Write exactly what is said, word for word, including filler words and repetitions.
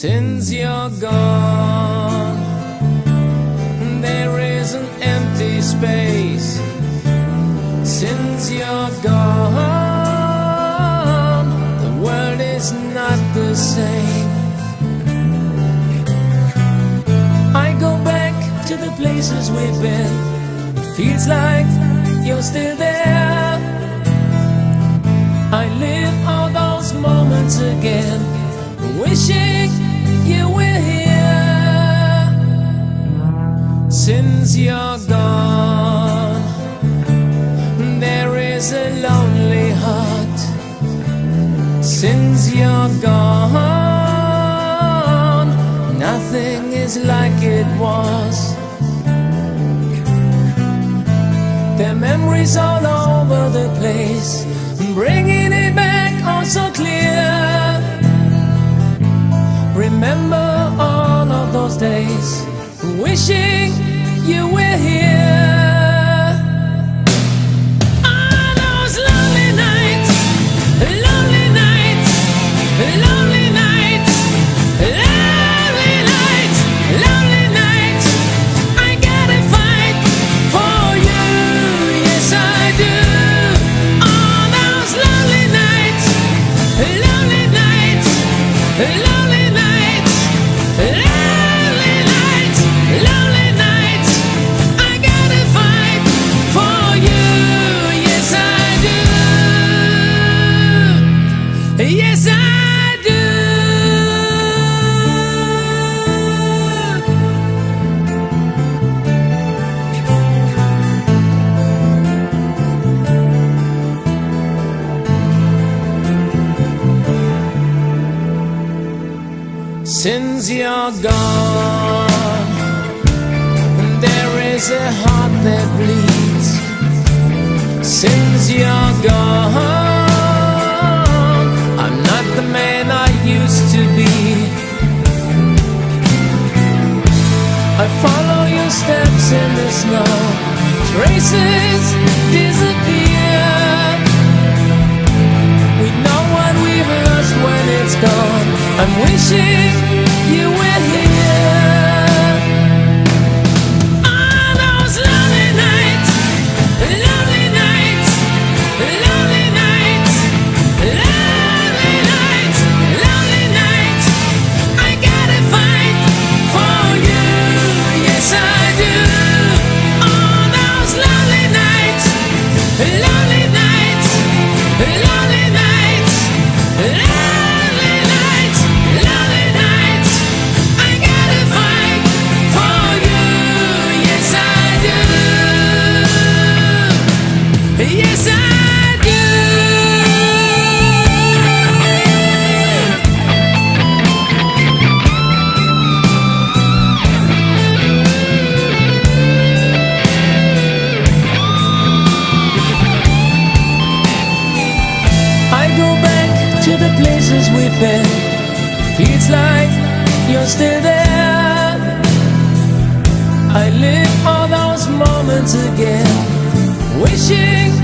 Since you're gone, there is an empty space. Since you're gone, the world is not the same. I go back to the places we've been. It feels like you're still there. I live all those moments again, wishing you were here. Since you're gone, there is a lonely heart. Since you're gone, nothing is like it was. There are memories all over the place, bringing it back all so clear. Remember all of those days, wishing you were here. All those lonely nights, lonely nights, lonely nights, lonely nights, lonely nights. I gotta fight for you, yes I do. All those lonely nights, lonely nights, lonely nights, lonely nights, lonely nights. I gotta fight for you, yes I do, yes I do. Since you're gone, there is a heart that bleeds. Since you're gone, I'm not the man I used to be. I follow your steps in the snow, traces disappear. We know what we rehearsed when it's gone. I'm wishing you were here. All those lonely nights, lonely nights, lonely nights, lonely nights, lonely nights. I gotta fight for you, yes I do. All those lonely nights, lonely nights, lonely nights, lonely nights, lonely nights. I gotta fight for you, yes I do, yes I do. I go back to the places we've been. Feels like you're still there. I live all those moments again, wishing